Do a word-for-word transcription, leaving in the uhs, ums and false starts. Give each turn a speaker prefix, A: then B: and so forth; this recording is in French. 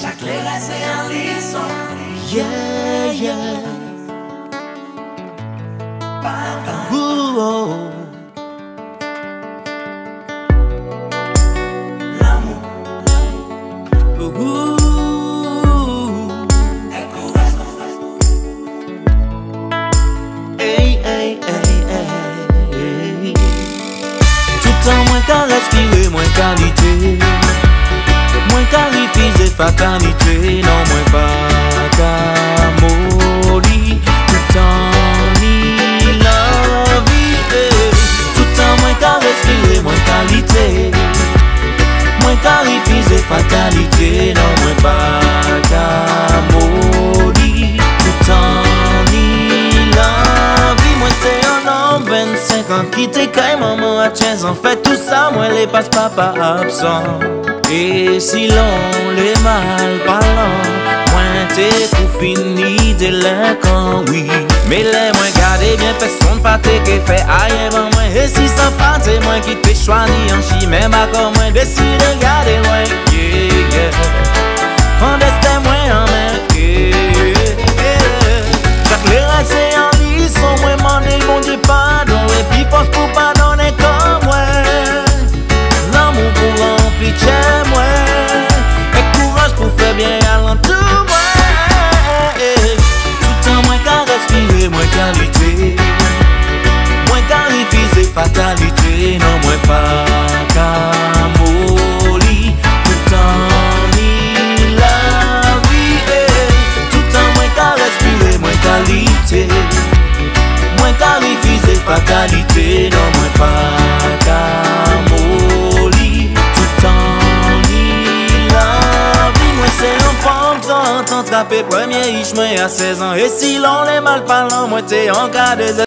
A: chaque lera c'est un leçon.
B: Yeah, yeah.
A: Pardon.
B: Ooh, oh.
A: L'amour.
B: Ooh. Hey, hey, hey, hey. Tout en moins qu'à respirer, moins qualité. Moins qu'à refuser fatalité. Non, moins pas qu'à mourir. Tout en ni la vie. Tout en moins qu'à respirer, moins qualité. Moins qu'à refuser fatalité. Non, moins pas qu'à mourir. Tout en ni la vie. Moi c'est un homme vingt-cinq ans qui t'écaille maman à quinze ans. Fait tout ça, moi les passe papa absent. Et si l'on les mal parlant, moi t'es tout fini délinquant, oui. Mais les moins gardés bien personne pas t'es qui fait aïe ben moi. Et si ça pas t'es moi qui t'es choisi en chi, même à comme moi décide de garder loin, yeah, yeah. En destin moi en main, yeah, yeah. Chaque les c'est en leçon, moi m'en bon Dieu pardon. Et puis force pour pardonner comme moi. L'amour pour remplir chez moi. Et courage pour faire bien à l'entour moi. Tout en moins qu'à respirer, moins qualité. Moins qu'à refuser fatalité. Non, moins pas qu'à mourir. Tout en ni la vie. Tout en moins qu'à respirer, moins qualité. Moins qu'à refuser fatalité. Non, moins pas qu'à mourir. Tout en ni la vie. Moi c'est un femme trente ans, trappé premier riche, moi à seize ans. Et si l'on est mal parlant, moi t'es en cas de